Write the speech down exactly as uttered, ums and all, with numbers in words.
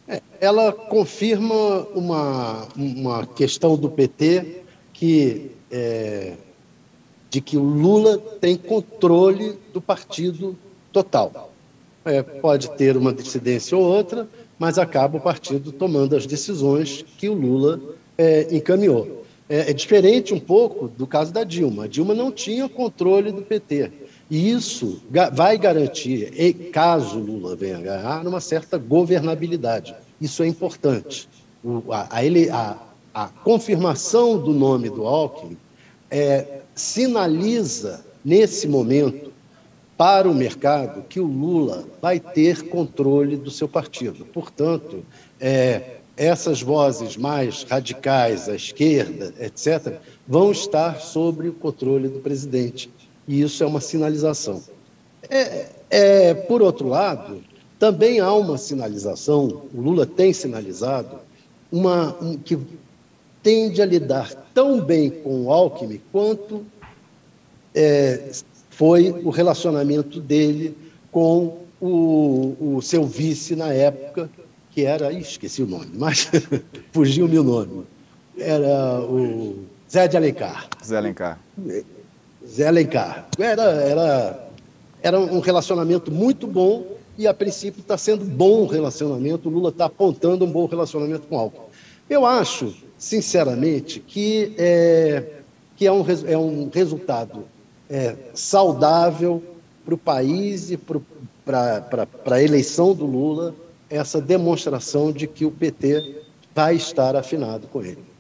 Ela confirma uma, uma questão do P T que, é, de que o Lula tem controle do partido total. É, pode ter uma dissidência ou outra, mas acaba o partido tomando as decisões que o Lula é, encaminhou. É, é diferente um pouco do caso da Dilma. A Dilma não tinha controle do P T. E isso vai garantir, caso Lula venha a ganhar, uma certa governabilidade. Isso é importante. O, a, a, ele, a, a confirmação do nome do Alckmin é, sinaliza, nesse momento, para o mercado, que o Lula vai ter controle do seu partido. Portanto, é, essas vozes mais radicais, à esquerda, etcétera, vão estar sob o controle do presidente. E isso é uma sinalização. É, é, por outro lado, também há uma sinalização, o Lula tem sinalizado, uma, um, que tende a lidar tão bem com o Alckmin quanto é, foi o relacionamento dele com o, o seu vice na época, que era, esqueci o nome, mas fugiu-me o nome, era o Zé de Alencar. Zé Alencar. Zé Alencar. Era, era, era um relacionamento muito bom e, a princípio, está sendo bom o relacionamento. O Lula está apontando um bom relacionamento com o Alckmin. Eu acho, sinceramente, que é, que é, um, é um resultado é, saudável para o país e para a eleição do Lula, essa demonstração de que o P T vai estar afinado com ele.